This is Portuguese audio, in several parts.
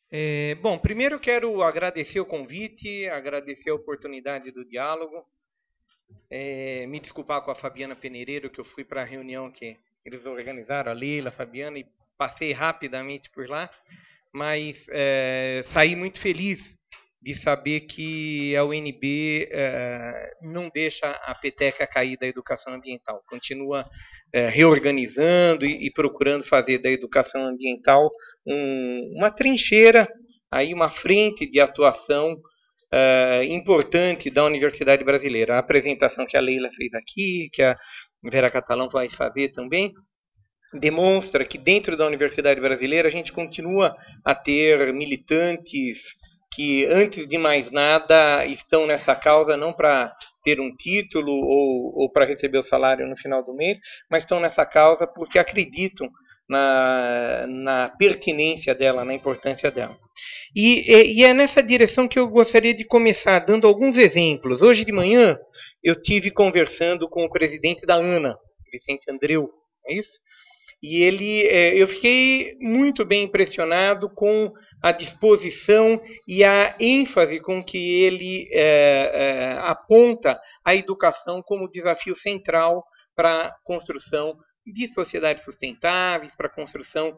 Bom, primeiro eu quero agradecer o convite, agradecer a oportunidade do diálogo, me desculpar com a Fabiana Peneireiro, que eu fui para a reunião que eles organizaram, a Leila, a Fabiana, e passei rapidamente por lá, mas saí muito feliz de saber que a UNB não deixa a peteca cair da educação ambiental, continua reorganizando e procurando fazer da educação ambiental uma trincheira, aí uma frente de atuação importante da Universidade Brasileira. A apresentação que a Leila fez aqui, que a Vera Catalão vai fazer também, demonstra que dentro da Universidade Brasileira a gente continua a ter militantes que, antes de mais nada, estão nessa causa não para ter um título ou para receber o salário no final do mês, mas estão nessa causa porque acreditam na pertinência dela, na importância dela. E é nessa direção que eu gostaria de começar, dando alguns exemplos. Hoje de manhã eu tive conversando com o presidente da ANA, Vicente Andreu, é isso? E eu fiquei muito bem impressionado com a disposição e a ênfase com que ele aponta a educação como desafio central para a construção de sociedades sustentáveis, para a construção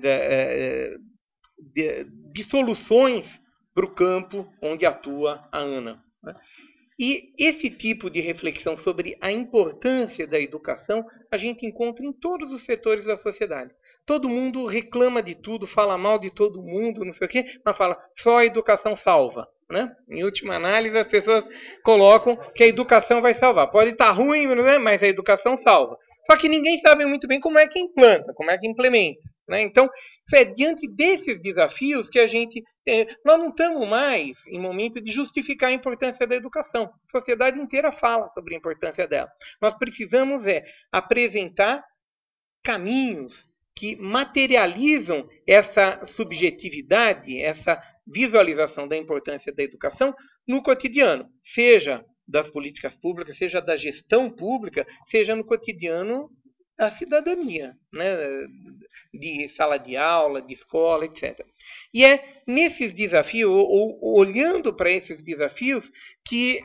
de soluções para o campo onde atua a ANA. E esse tipo de reflexão sobre a importância da educação a gente encontra em todos os setores da sociedade. Todo mundo reclama de tudo, fala mal de todo mundo, não sei o quê, mas fala só a educação salva. Né? Em última análise, as pessoas colocam que a educação vai salvar. Pode estar ruim, né? Mas a educação salva. Só que ninguém sabe muito bem como é que implanta, como é que implementa. Né? Então, é diante desses desafios que a gente. Nós não estamos mais em momento de justificar a importância da educação. A sociedade inteira fala sobre a importância dela. Nós precisamos apresentar caminhos que materializam essa subjetividade, essa visualização da importância da educação no cotidiano, seja das políticas públicas, seja da gestão pública, seja no cotidiano da cidadania, né? De sala de aula, de escola, etc. E é nesses desafios, ou olhando para esses desafios, que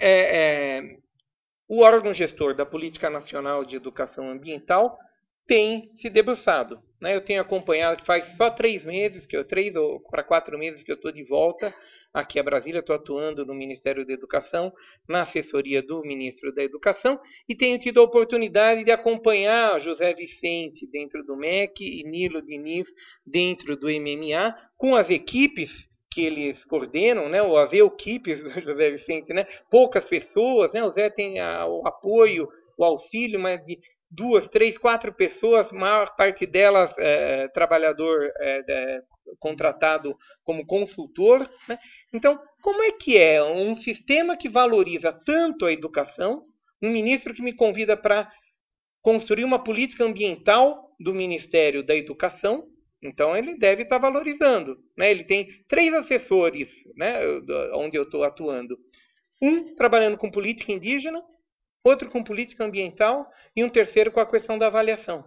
o órgão gestor da Política Nacional de Educação Ambiental tem se debruçado. Né? Eu tenho acompanhado, faz só 3 meses, 3 ou para 4 meses que eu estou de volta aqui a Brasília, estou atuando no Ministério da Educação, na assessoria do Ministro da Educação, e tenho tido a oportunidade de acompanhar José Vicente dentro do MEC e Nilo Diniz dentro do MMA, com as equipes que eles coordenam, né, ou as equipes do José Vicente, né, poucas pessoas, né, o Zé tem o apoio, o auxílio, mas de 2, 3, 4 pessoas, a maior parte delas trabalhador contratado como consultor. Né? Então, como é que é um sistema que valoriza tanto a educação, um ministro que me convida para construir uma política ambiental do Ministério da Educação, então ele deve estar valorizando. Né? Ele tem 3 assessores, né, onde eu estou atuando. Um trabalhando com política indígena, outro com política ambiental e um terceiro com a questão da avaliação.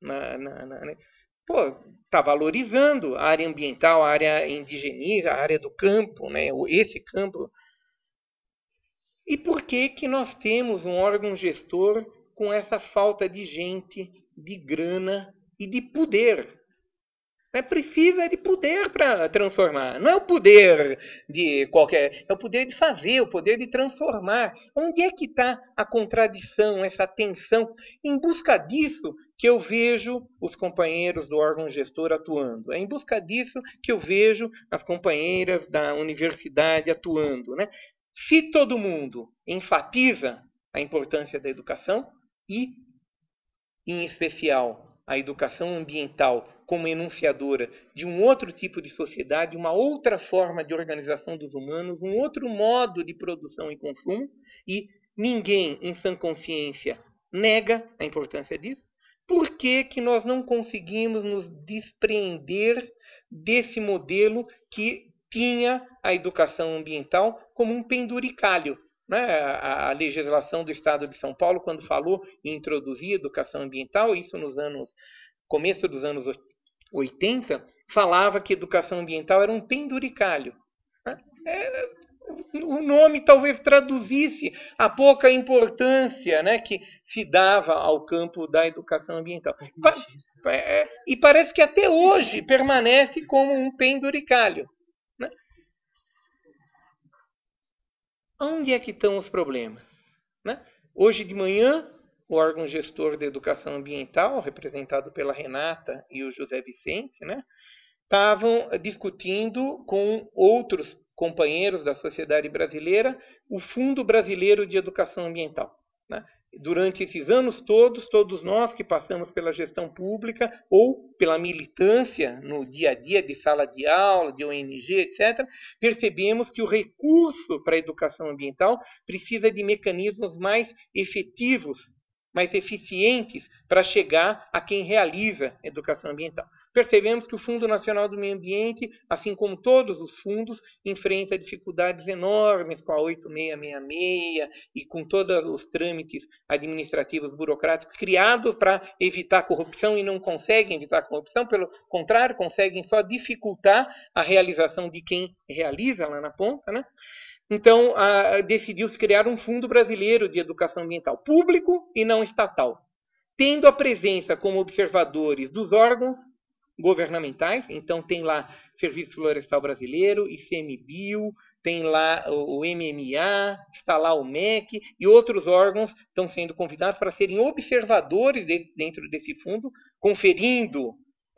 Pô, está valorizando a área ambiental, a área indigenista, a área do campo, né? Esse campo. E por que que nós temos um órgão gestor com essa falta de gente, de grana e de poder? Precisa de poder para transformar. Não é o poder de qualquer. É o poder de fazer, o poder de transformar. Onde é que está a contradição, essa tensão? Em busca disso que eu vejo os companheiros do órgão gestor atuando. É em busca disso que eu vejo as companheiras da universidade atuando. Né? Se todo mundo enfatiza a importância da educação e, em especial, a educação ambiental como enunciadora de um outro tipo de sociedade, uma outra forma de organização dos humanos, um outro modo de produção e consumo, e ninguém, em sã consciência, nega a importância disso. Por que que nós não conseguimos nos despreender desse modelo que tinha a educação ambiental como um penduricalho? Né? A legislação do Estado de São Paulo, quando falou em introduzir educação ambiental, isso nos anos começo dos anos 80, falava que educação ambiental era um penduricalho. O nome talvez traduzisse a pouca importância, né, que se dava ao campo da educação ambiental. E parece que até hoje permanece como um penduricalho. Né? Onde é que estão os problemas? Né? Hoje de manhã, o órgão gestor da educação ambiental, representado pela Renata e o José Vicente, né, estavam discutindo com outros companheiros da sociedade brasileira o Fundo Brasileiro de Educação Ambiental. Né? Durante esses anos todos nós que passamos pela gestão pública ou pela militância no dia a dia de sala de aula, de ONG, etc., percebemos que o recurso para a educação ambiental precisa de mecanismos mais efetivos, mais eficientes para chegar a quem realiza a educação ambiental. Percebemos que o Fundo Nacional do Meio Ambiente, assim como todos os fundos, enfrenta dificuldades enormes com a 8666 e com todos os trâmites administrativos burocráticos criados para evitar corrupção e não conseguem evitar corrupção, pelo contrário, conseguem só dificultar a realização de quem realiza lá na ponta, né? Então, decidiu-se criar um Fundo Brasileiro de Educação Ambiental, público e não estatal, tendo a presença como observadores dos órgãos governamentais. Então, tem lá Serviço Florestal Brasileiro, ICMBio, tem lá o MMA, está lá o MEC, e outros órgãos estão sendo convidados para serem observadores dentro desse fundo, conferindo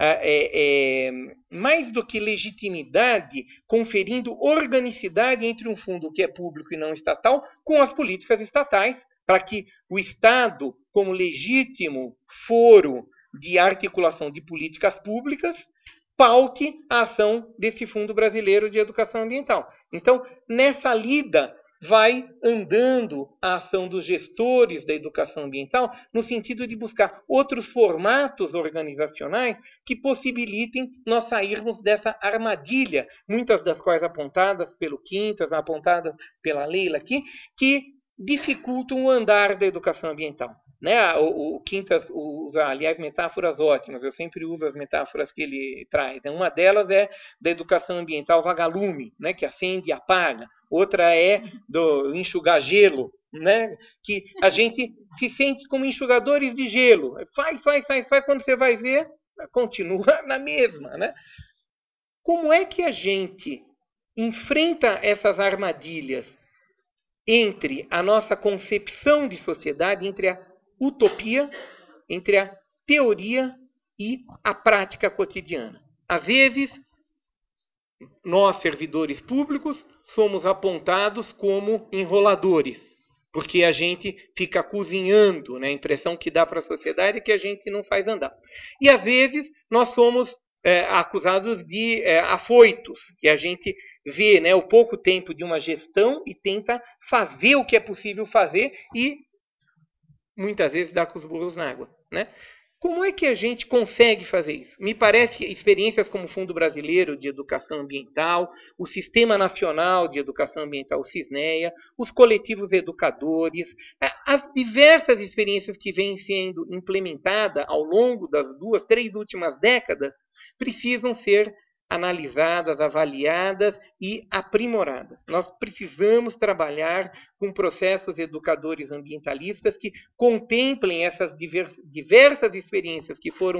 mais do que legitimidade, conferindo organicidade entre um fundo que é público e não estatal com as políticas estatais, para que o Estado, como legítimo foro de articulação de políticas públicas, paute a ação desse Fundo Brasileiro de Educação Ambiental. Então, nessa lida, vai andando a ação dos gestores da educação ambiental no sentido de buscar outros formatos organizacionais que possibilitem nós sairmos dessa armadilha, muitas das quais apontadas pelo Quintas, apontadas pela Leila aqui, que dificultam o andar da educação ambiental. Né? O Quintas usa, aliás, metáforas ótimas. Eu sempre uso as metáforas que ele traz. Uma delas é da educação ambiental vagalume, né? Que acende e apaga. Outra é do enxugar gelo, né? Que a gente se sente como enxugadores de gelo. Faz. Quando você vai ver, continua na mesma. Né? Como é que a gente enfrenta essas armadilhas entre a nossa concepção de sociedade, entre a utopia, entre a teoria e a prática cotidiana? Às vezes, nós, servidores públicos, somos apontados como enroladores, porque a gente fica cozinhando, né? A impressão que dá para a sociedade é que a gente não faz andar. E às vezes nós somos acusados de afoitos, que a gente vê, né, o pouco tempo de uma gestão e tenta fazer o que é possível fazer e muitas vezes dá com os burros na água. Né? Como é que a gente consegue fazer isso? Me parece que experiências como o Fundo Brasileiro de Educação Ambiental, o Sistema Nacional de Educação Ambiental, o SISNEA, os coletivos educadores, as diversas experiências que vêm sendo implementadas ao longo das 2, 3 últimas décadas, precisam ser analisadas, avaliadas e aprimoradas. Nós precisamos trabalhar com processos educadores ambientalistas que contemplem essas diversas experiências que foram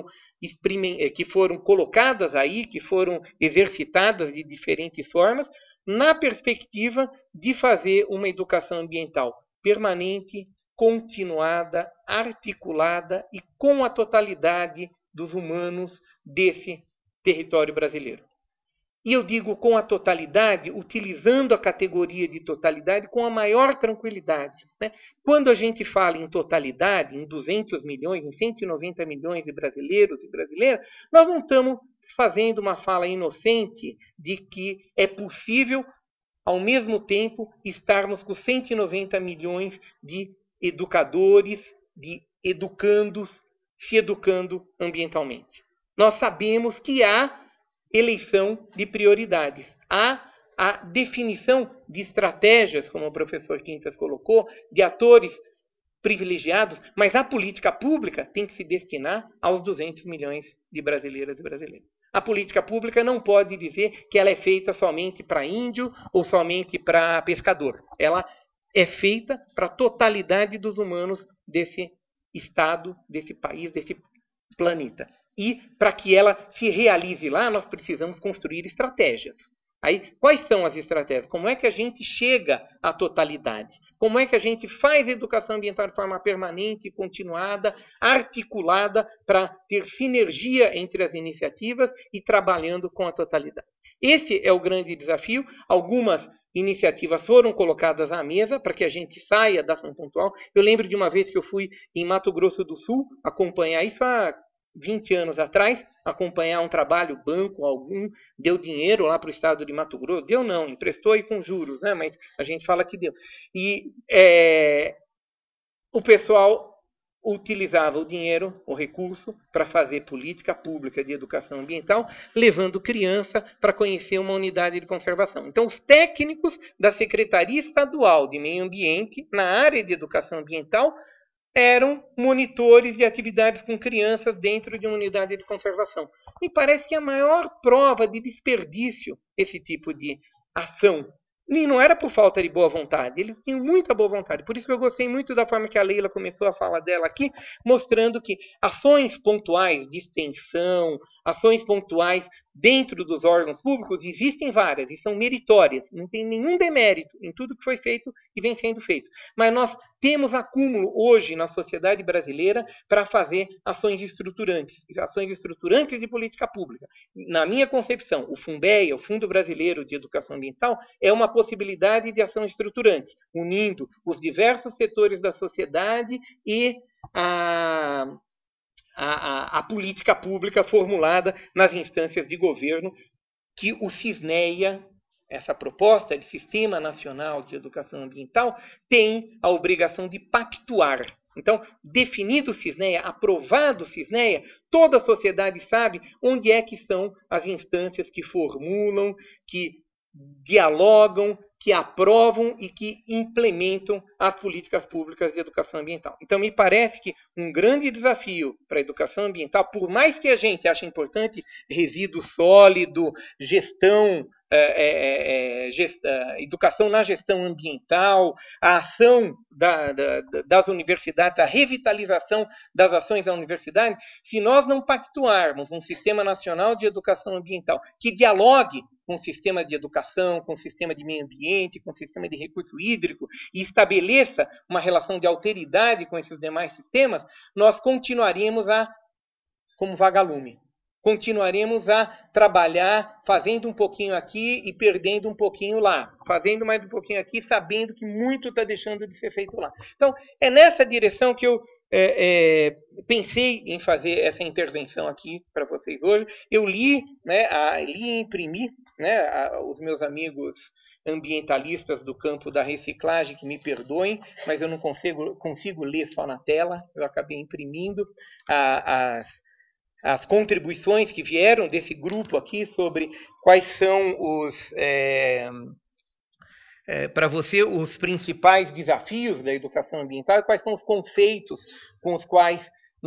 colocadas aí, que foram exercitadas de diferentes formas, na perspectiva de fazer uma educação ambiental permanente, continuada, articulada e com a totalidade dos humanos desse território brasileiro. E eu digo com a totalidade, utilizando a categoria de totalidade com a maior tranquilidade. Né? Quando a gente fala em totalidade, em 200 milhões, em 190 milhões de brasileiros e brasileiras, nós não estamos fazendo uma fala inocente de que é possível, ao mesmo tempo, estarmos com 190 milhões de educadores, de educandos, se educando ambientalmente. Nós sabemos que há eleição de prioridades. Há a definição de estratégias, como o professor Quintas colocou, de atores privilegiados, mas a política pública tem que se destinar aos 200 milhões de brasileiras e brasileiros. A política pública não pode dizer que ela é feita somente para índio ou somente para pescador. Ela é feita para a totalidade dos humanos desse estado, desse país, desse planeta. E para que ela se realize lá, nós precisamos construir estratégias. Aí, quais são as estratégias? Como é que a gente chega à totalidade? Como é que a gente faz educação ambiental de forma permanente, continuada, articulada, para ter sinergia entre as iniciativas e trabalhando com a totalidade? Esse é o grande desafio. Algumas iniciativas foram colocadas à mesa para que a gente saia da ação pontual. Eu lembro de uma vez que eu fui em Mato Grosso do Sul acompanhar isso há 20 anos atrás, acompanhar um trabalho, banco algum, deu dinheiro lá para o estado de Mato Grosso. Deu não, emprestou aí com juros, né? Mas a gente fala que deu. E o pessoal utilizava o dinheiro, o recurso, para fazer política pública de educação ambiental, levando criança para conhecer uma unidade de conservação. Então, os técnicos da Secretaria Estadual de Meio Ambiente, na área de educação ambiental, eram monitores de atividades com crianças dentro de uma unidade de conservação. Me parece que a maior prova de desperdício esse tipo de ação. E não era por falta de boa vontade, eles tinham muita boa vontade. Por isso que eu gostei muito da forma que a Leila começou a falar dela aqui, mostrando que ações pontuais de extensão, ações pontuais dentro dos órgãos públicos, existem várias e são meritórias. Não tem nenhum demérito em tudo que foi feito e vem sendo feito. Mas nós temos acúmulo hoje na sociedade brasileira para fazer ações estruturantes de política pública. Na minha concepção, o FUNBEA, o Fundo Brasileiro de Educação Ambiental, é uma possibilidade de ação estruturante, unindo os diversos setores da sociedade e a política pública formulada nas instâncias de governo que o SISNEA, essa proposta de Sistema Nacional de Educação Ambiental, tem a obrigação de pactuar. Então, definido o SISNEA, aprovado o SISNEA, toda a sociedade sabe onde é que são as instâncias que formulam, que dialogam, que aprovam e que implementam as políticas públicas de educação ambiental. Então, me parece que um grande desafio para a educação ambiental, por mais que a gente ache importante resíduo sólido, educação na gestão ambiental, a ação das universidades, a revitalização das ações da universidade, se nós não pactuarmos um sistema nacional de educação ambiental que dialogue com o sistema de educação, com o sistema de meio ambiente, com o sistema de recurso hídrico e estabeleça uma relação de alteridade com esses demais sistemas, nós continuaremos como vagalume. Continuaremos a trabalhar fazendo um pouquinho aqui e perdendo um pouquinho lá. Fazendo mais um pouquinho aqui, sabendo que muito está deixando de ser feito lá. Então, é nessa direção que eu pensei em fazer essa intervenção aqui para vocês hoje. Eu li e imprimi, os meus amigos ambientalistas do campo da reciclagem, que me perdoem, mas eu não consigo ler só na tela. Eu acabei imprimindo as contribuições que vieram desse grupo aqui sobre quais são para você os principais desafios da educação ambiental e quais são os conceitos com os quais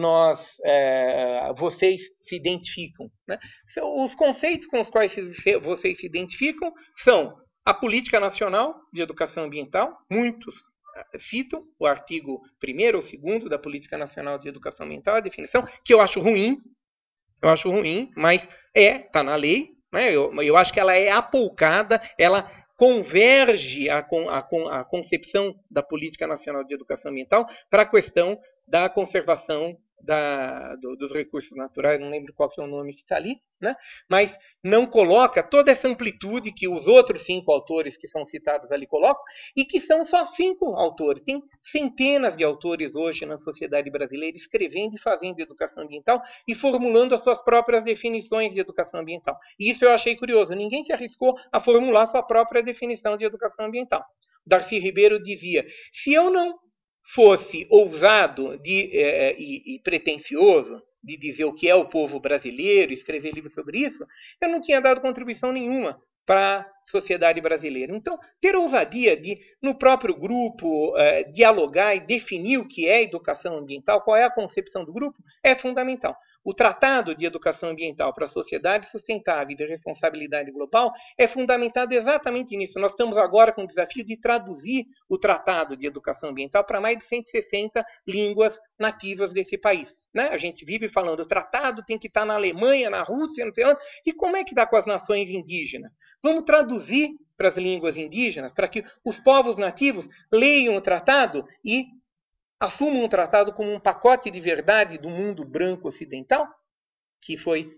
vocês se identificam. Né? Os conceitos com os quais vocês se identificam são a Política Nacional de Educação Ambiental, muitos citam o artigo 1º ou 2º da Política Nacional de Educação Ambiental, a definição, que eu acho ruim, mas está na lei, né? Eu acho que ela é apoucada, ela converge a concepção da Política Nacional de Educação Ambiental para a questão da conservação dos recursos naturais, não lembro qual que é o nome que está ali, né? Mas não coloca toda essa amplitude que os outros 5 autores que são citados ali colocam, e que são só 5 autores. Tem centenas de autores hoje na sociedade brasileira escrevendo e fazendo educação ambiental e formulando as suas próprias definições de educação ambiental. E isso eu achei curioso. Ninguém se arriscou a formular sua própria definição de educação ambiental. Darcy Ribeiro dizia: se eu não fosse ousado e pretensioso de dizer o que é o povo brasileiro, escrever livros sobre isso, eu não tinha dado contribuição nenhuma para a sociedade brasileira. Então, ter ousadia de, no próprio grupo, dialogar e definir o que é educação ambiental, qual é a concepção do grupo, é fundamental. O Tratado de Educação Ambiental para a Sociedade Sustentável e de Responsabilidade Global é fundamentado exatamente nisso. Nós estamos agora com o desafio de traduzir o Tratado de Educação Ambiental para mais de 160 línguas nativas desse país. Né? A gente vive falando, o tratado tem que estar na Alemanha, na Rússia, não sei onde. E como é que dá com as nações indígenas? Vamos traduzir para as línguas indígenas, para que os povos nativos leiam o tratado e assumam o tratado como um pacote de verdade do mundo branco ocidental, que foi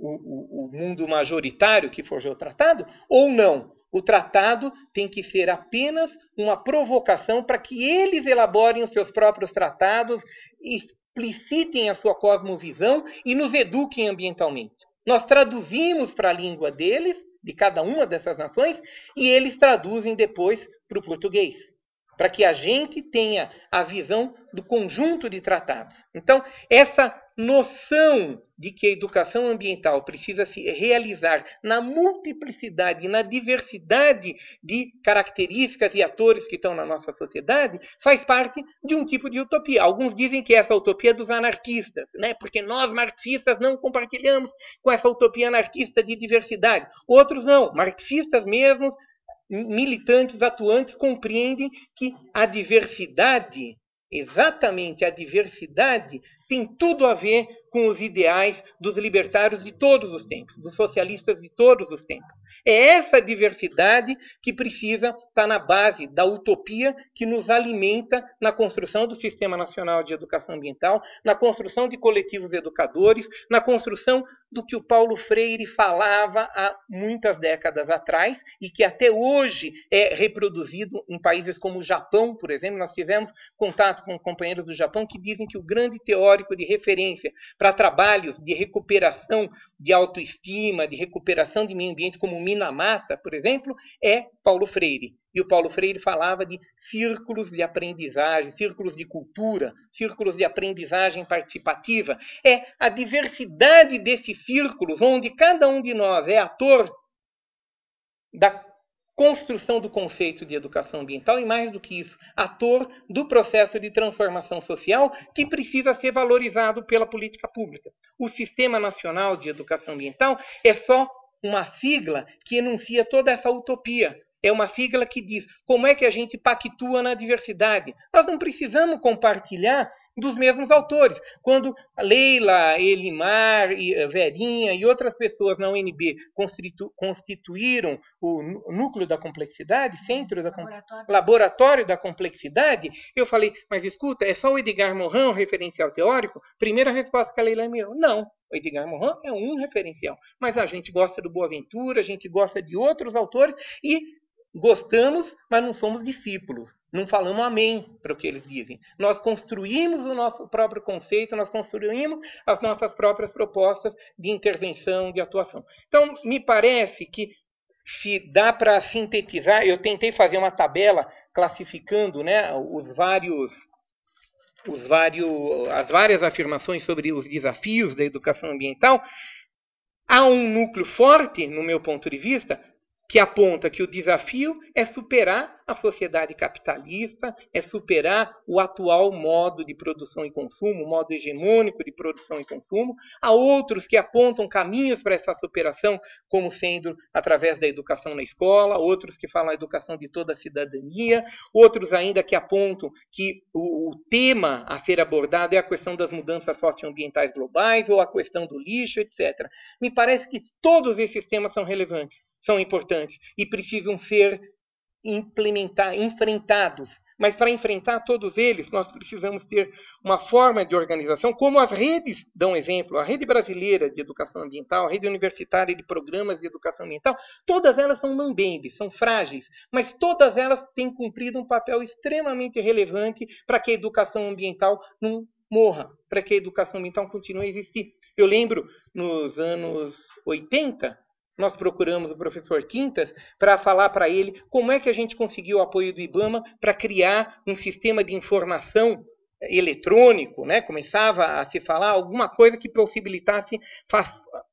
o mundo majoritário que forjou o tratado, ou não? O tratado tem que ser apenas uma provocação para que eles elaborem os seus próprios tratados, explicitem a sua cosmovisão e nos eduquem ambientalmente. Nós traduzimos para a língua deles, de cada uma dessas nações, e eles traduzem depois para o português, para que a gente tenha a visão do conjunto de tratados. Então, essa noção de que a educação ambiental precisa se realizar na multiplicidade e na diversidade de características e atores que estão na nossa sociedade faz parte de um tipo de utopia. Alguns dizem que essa utopia é dos anarquistas, né? Porque nós, marxistas, não compartilhamos com essa utopia anarquista de diversidade. Outros não, marxistas mesmos, militantes atuantes, compreendem que a diversidade, exatamente a diversidade, tem tudo a ver com os ideais dos libertários de todos os tempos, dos socialistas de todos os tempos. É essa diversidade que precisa estar na base da utopia que nos alimenta na construção do Sistema Nacional de Educação Ambiental, na construção de coletivos educadores, na construção do que o Paulo Freire falava há muitas décadas atrás e que até hoje é reproduzido em países como o Japão, por exemplo. Nós tivemos contato com companheiros do Japão que dizem que o grande teórico de referência para trabalhos de recuperação de autoestima, de recuperação de meio ambiente, como Minamata, por exemplo, é Paulo Freire. E o Paulo Freire falava de círculos de aprendizagem, círculos de cultura, círculos de aprendizagem participativa. É a diversidade desses círculos, onde cada um de nós é ator da construção do conceito de educação ambiental e, mais do que isso, ator do processo de transformação social que precisa ser valorizado pela política pública. O Sistema Nacional de Educação Ambiental é só uma sigla que enuncia toda essa utopia. É uma sigla que diz como é que a gente pactua na diversidade. Nós não precisamos compartilhar dos mesmos autores. Quando Leila, Elimar, Verinha e outras pessoas na UNB constituíram o núcleo da complexidade, centro da laboratório da complexidade, eu falei, mas escuta, é só o Edgar Morin, o referencial teórico? Primeira resposta que a Leila me deu, não. O Edgar Morin é um referencial, mas a gente gosta do Boaventura, a gente gosta de outros autores e gostamos, mas não somos discípulos. Não falamos amém para o que eles dizem. Nós construímos o nosso próprio conceito, nós construímos as nossas próprias propostas de intervenção, de atuação. Então, me parece que se dá para sintetizar, eu tentei fazer uma tabela classificando, né, as várias afirmações sobre os desafios da educação ambiental. Há um núcleo forte, no meu ponto de vista, que aponta que o desafio é superar a sociedade capitalista, é superar o atual modo de produção e consumo, o modo hegemônico de produção e consumo. Há outros que apontam caminhos para essa superação, como sendo através da educação na escola, outros que falam a educação de toda a cidadania, outros ainda que apontam que o tema a ser abordado é a questão das mudanças socioambientais globais ou a questão do lixo, etc. Me parece que todos esses temas são relevantes, são importantes e precisam ser enfrentados. Mas para enfrentar todos eles, nós precisamos ter uma forma de organização, como as redes dão exemplo. A Rede Brasileira de Educação Ambiental, a Rede Universitária de Programas de Educação Ambiental, todas elas são mambembes, são frágeis, mas todas elas têm cumprido um papel extremamente relevante para que a educação ambiental não morra, para que a educação ambiental continue a existir. Eu lembro, nos anos 80, nós procuramos o professor Quintas para falar para ele como é que a gente conseguiu o apoio do IBAMA para criar um sistema de informação eletrônico, né? Começava a se falar alguma coisa que possibilitasse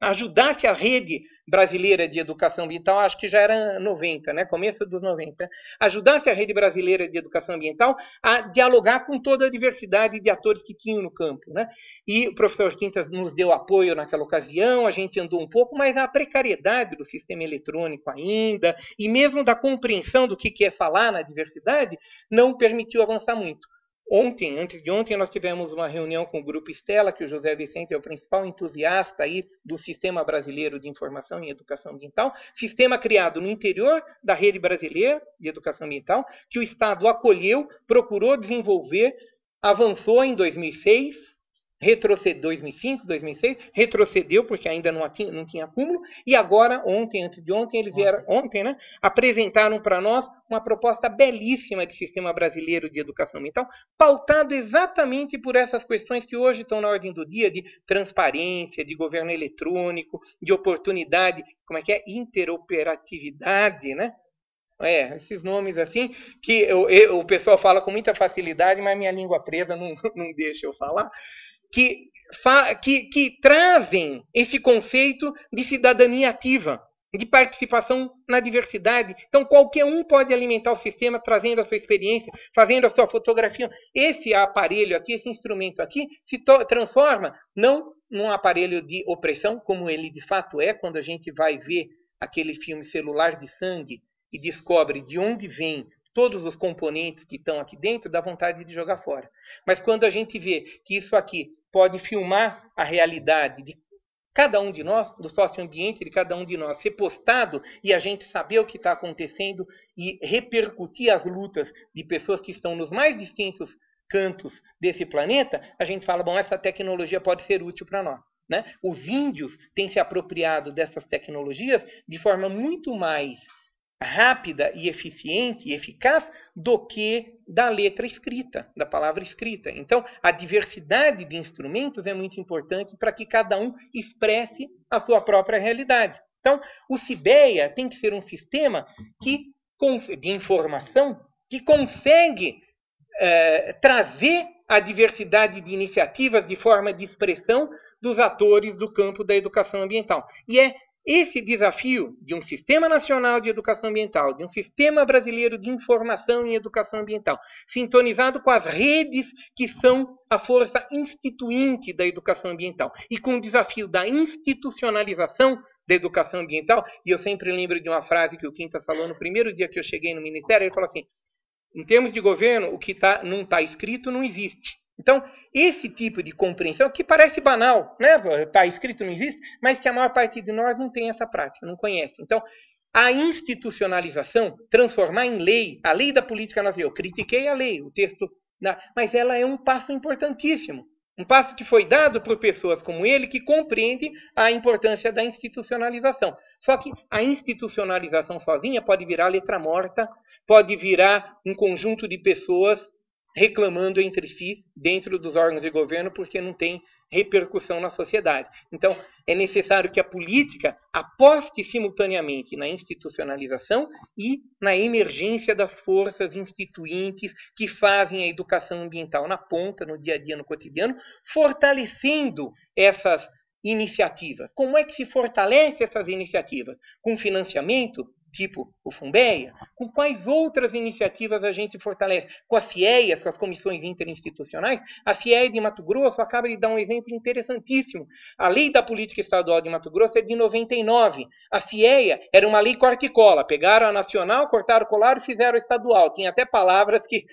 ajudasse a rede brasileira de educação ambiental, acho que já era 90, né? Começo dos 90, ajudasse a rede brasileira de educação ambiental a dialogar com toda a diversidade de atores que tinham no campo, né? E o professor Quintas nos deu apoio naquela ocasião, a gente andou um pouco, mas a precariedade do sistema eletrônico ainda, e mesmo da compreensão do que é falar na diversidade, não permitiu avançar muito. Ontem, antes de ontem, nós tivemos uma reunião com o Grupo Estela, que o José Vicente é o principal entusiasta aí do Sistema Brasileiro de Informação em Educação Ambiental, sistema criado no interior da rede brasileira de educação ambiental, que o Estado acolheu, procurou desenvolver, avançou em 2006, retrocedeu 2005, 2006, retrocedeu porque ainda não tinha acúmulo, e agora, ontem, antes de ontem, eles vieram, né, apresentaram para nós uma proposta belíssima de Sistema Brasileiro de Educação Ambiental, pautado exatamente por essas questões que hoje estão na ordem do dia, de transparência, de governo eletrônico, de oportunidade, interoperatividade, né? Esses nomes assim, que o pessoal fala com muita facilidade, mas minha língua presa não deixa eu falar, que trazem esse conceito de cidadania ativa, de participação na diversidade. Então, qualquer um pode alimentar o sistema trazendo a sua experiência, fazendo a sua fotografia. Esse aparelho aqui, esse instrumento aqui, se transforma não num aparelho de opressão, como ele de fato é, quando a gente vai ver aquele filme Celular de Sangue e descobre de onde vem todos os componentes que estão aqui dentro, dá vontade de jogar fora. Mas quando a gente vê que isso aqui pode filmar a realidade de cada um de nós, do socioambiente de cada um de nós, ser postado e a gente saber o que está acontecendo e repercutir as lutas de pessoas que estão nos mais distintos cantos desse planeta, a gente fala, bom, essa tecnologia pode ser útil para nós, né? Os índios têm se apropriado dessas tecnologias de forma muito mais rápida e eficiente e eficaz do que da letra escrita, da palavra escrita. Então, a diversidade de instrumentos é muito importante para que cada um expresse a sua própria realidade. Então, o CIBEA tem que ser um sistema de informação que consegue trazer a diversidade de iniciativas de forma de expressão dos atores do campo da educação ambiental. E é esse desafio de um Sistema Nacional de Educação Ambiental, de um Sistema Brasileiro de Informação em Educação Ambiental, sintonizado com as redes que são a força instituinte da educação ambiental, e com o desafio da institucionalização da educação ambiental. E eu sempre lembro de uma frase que o Quintas falou no primeiro dia que eu cheguei no Ministério. Ele falou assim, em termos de governo, o que não está escrito não existe. Então, esse tipo de compreensão, que parece banal, né? Está escrito, não existe, mas que a maior parte de nós não tem essa prática, não conhece. Então, a institucionalização, transformar em lei, a lei da política nacional, eu critiquei a lei, o texto, mas ela é um passo importantíssimo. Um passo que foi dado por pessoas como ele, que compreendem a importância da institucionalização. Só que a institucionalização sozinha pode virar letra morta, pode virar um conjunto de pessoas reclamando entre si dentro dos órgãos de governo porque não tem repercussão na sociedade. Então, é necessário que a política aposte simultaneamente na institucionalização e na emergência das forças instituintes que fazem a educação ambiental na ponta, no dia a dia, no cotidiano, fortalecendo essas iniciativas. Como é que se fortalece essas iniciativas? Com financiamento, tipo o Funbeia? Com quais outras iniciativas a gente fortalece? Com as FIEAs, com as comissões interinstitucionais? A FIEA de Mato Grosso acaba de dar um exemplo interessantíssimo. A lei da política estadual de Mato Grosso é de 99. A FIEA era uma lei corta e cola. Pegaram a nacional, cortaram o colar e fizeram a estadual. Tinha até palavras que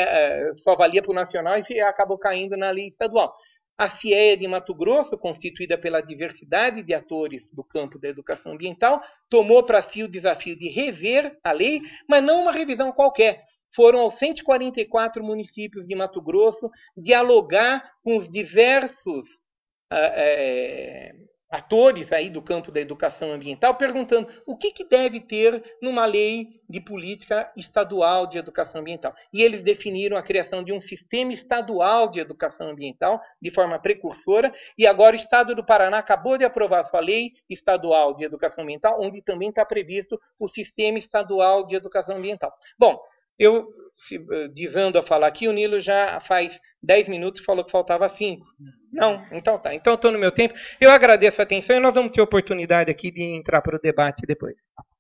só valia para o nacional e acabou caindo na lei estadual. A FIEA de Mato Grosso, constituída pela diversidade de atores do campo da educação ambiental, tomou para si o desafio de rever a lei, mas não uma revisão qualquer. Foram aos 144 municípios de Mato Grosso dialogar com os diversos atores aí do campo da educação ambiental, perguntando o que deve ter numa lei de política estadual de educação ambiental. E eles definiram a criação de um sistema estadual de educação ambiental de forma precursora, e agora o Estado do Paraná acabou de aprovar sua lei estadual de educação ambiental, onde também está previsto o sistema estadual de educação ambiental. Bom, Eu, dizendo a falar aqui, o Nilo já faz 10 minutos e falou que faltava 5. Não? Então tá. Então estou no meu tempo. Eu agradeço a atenção e nós vamos ter oportunidade aqui de entrar para o debate depois.